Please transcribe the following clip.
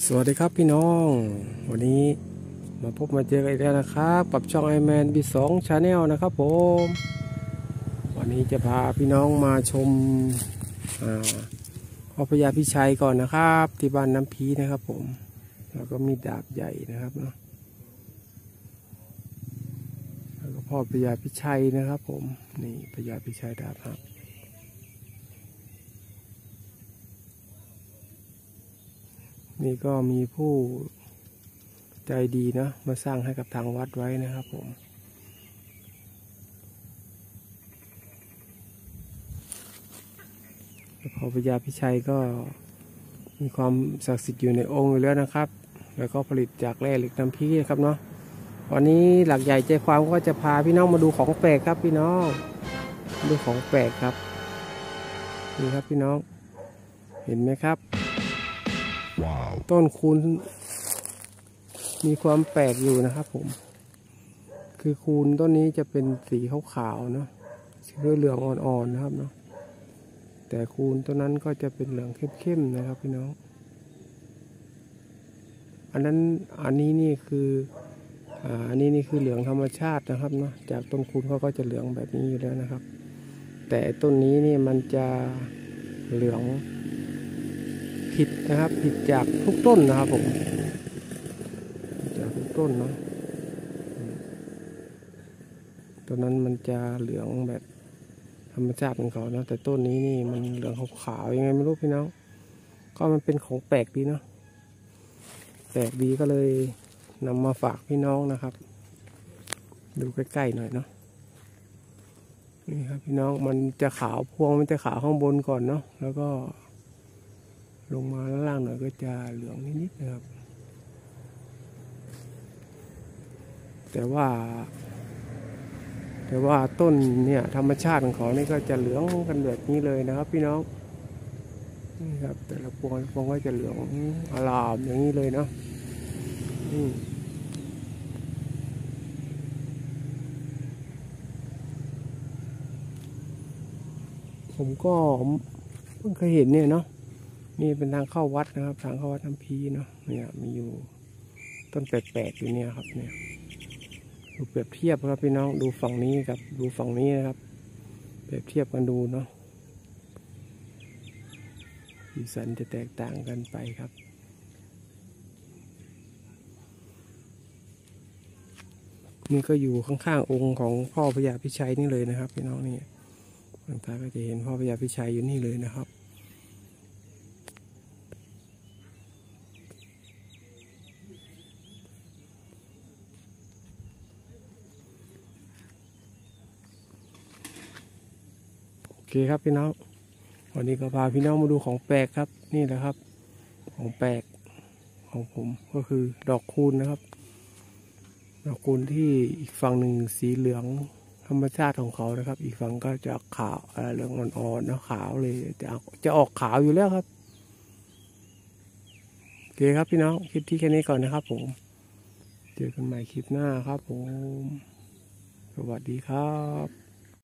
สวัสดีครับพี่น้องวันนี้มาพบมาเจอกันอีกแล้วนะครับกับช่องไอแมนB2 Channel นะครับผมวันนี้จะพาพี่น้องมาชมพ่อพญาพิชัยก่อนนะครับที่บ้านน้ำพีนะครับผมแล้วก็มีดาบใหญ่นะครับเนาะแล้วก็พ่อพญาพิชัยนะครับผมนี่พญาพิชัยดาบครับนี่ก็มีผู้ใจดีนะมาสร้างให้กับทางวัดไว้นะครับผมพอพญาพิชัยก็มีความศักดิ์สิทธิ์อยู่ในองค์อยู่แล้วนะครับแล้วก็ผลิตจากแร่เหล็กน้ำพีครับเนาะวันนี้หลักใหญ่ใจความก็จะพาพี่น้องมาดูของแปลกครับพี่น้องดูของแปลกครับนี่ครับพี่น้องเห็นไหมครับต้นคูณมีความแปลกอยู่นะครับผมคือคูณต้นนี้จะเป็นสีขาวๆเนาะสีเหลืองอ่อนๆนะครับเนาะแต่คูณต้นนั้นก็จะเป็นเหลืองเข้มๆนะครับพี่น้องอันนี้นี่คืออันนี้นี่คือเหลืองธรรมชาตินะครับเนาะจากต้นคูณเขาก็จะเหลืองแบบนี้อยู่แล้วนะครับแต่ต้นนี้นี่มันจะเหลืองผิดนะครับผิดจากทุกต้นนะครับผมจากทุกต้นเนาะต้นนั้นมันจะเหลืองแบบธรรมชาติของเขานะแต่ต้นนี้นี่มันเหลืองขาวๆยังไงไม่รู้พี่น้องก็มันเป็นของแปลกดีเนาะแปลกดีก็เลยนำมาฝากพี่น้องนะครับดูใกล้ๆหน่อยเนาะนี่ครับพี่น้องมันจะขาวพวงมันจะขาวข้างบนก่อนเนาะแล้วก็ลงมาล่างหน่อยก็จะเหลืองนิดๆนะครับแต่ว่าต้นเนี่ยธรรมชาติของเขานี่ก็จะเหลืองกันแบบนี้เลยนะครับพี่น้องนี่ครับแต่ละพวงก็จะเหลืองอลามอย่างนี้เลยเนาะผมก็เพิ่งเคยเห็นเนี่ยเนาะนี่เป็นทางเข้าวัดนะครับทางเข้าวัดน้ำพีเนาะเนี่ยมีอยู่ต้นแปลกๆอยู่เนี่ยครับเนี่ยดูเปรียบเทียบครับพี่น้องดูฝั่งนี้กับดูฝั่งนี้นะครับเปรียบเทียบกันดูเนาะสีสันจะแตกต่างกันไปครับนี่ก็อยู่ข้างๆองค์ของพ่อพญาพิชัยนี่เลยนะครับพี่น้องนี่ทางตาก็จะเห็นพ่อพญาพิชัยอยู่นี่เลยนะครับโอเคครับพี่น้องวันนี้ก็พาพี่น้องมาดูของแปลกครับนี่แหละครับของแปลกของผมก็คือดอกคูณนะครับดอกคูณที่อีกฝั่งหนึ่งสีเหลืองธรรมชาติของเขานะครับอีกฝั่งก็จะขาวเหลืองอ่อนๆนะขาวเลยจะออกขาวอยู่แล้วครับโอเคครับพี่น้องคลิปที่แค่นี้ก่อนนะครับผมเจอกันใหม่คลิปหน้าครับผมสวัสดีครับ